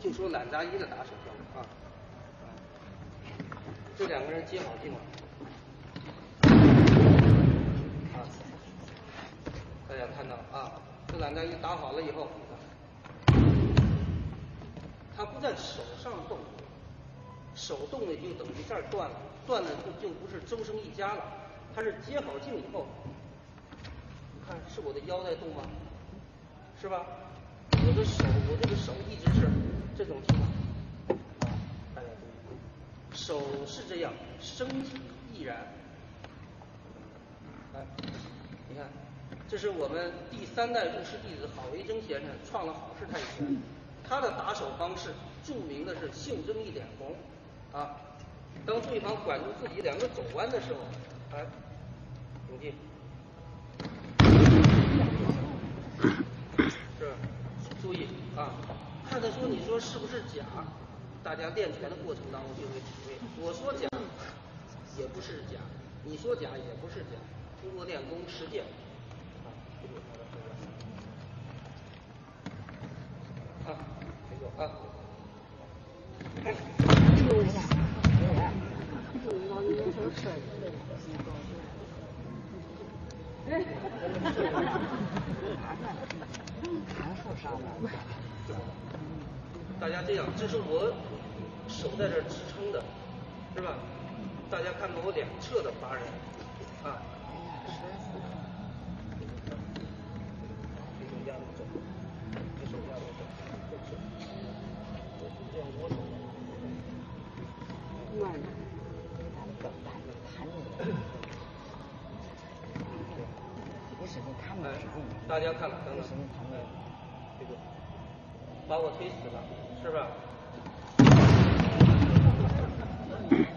就说懒扎一的打手标啊，这两个人接好近了啊，大家看到啊，这懒扎一打好了以后，他不在手上动，手动呢就等于这儿断了，断了就不是周生一家了，他是接好劲以后，你看是我的腰在动吗？是吧？我这个手一直是这种情况，大家注意，手是这样，身体亦然。来，你看，这是我们第3代入师弟子郝维征先生创了好式太极拳，他的打手方式著名的是袖珍一脸红啊。当对方管住自己2个肘弯的时候，哎，永进。是，注意啊，看他说你说是不是假？大家练拳的过程当中就会体会。我说假也不是假，你说假也不是假，通过练功实践啊，这个啊。大家这样，这是我手在这支撑的，是吧？大家看到我2侧的拔人啊，这手压住手，这手压住手，这样握手。大家看了，等等，这个把我推死了，是吧？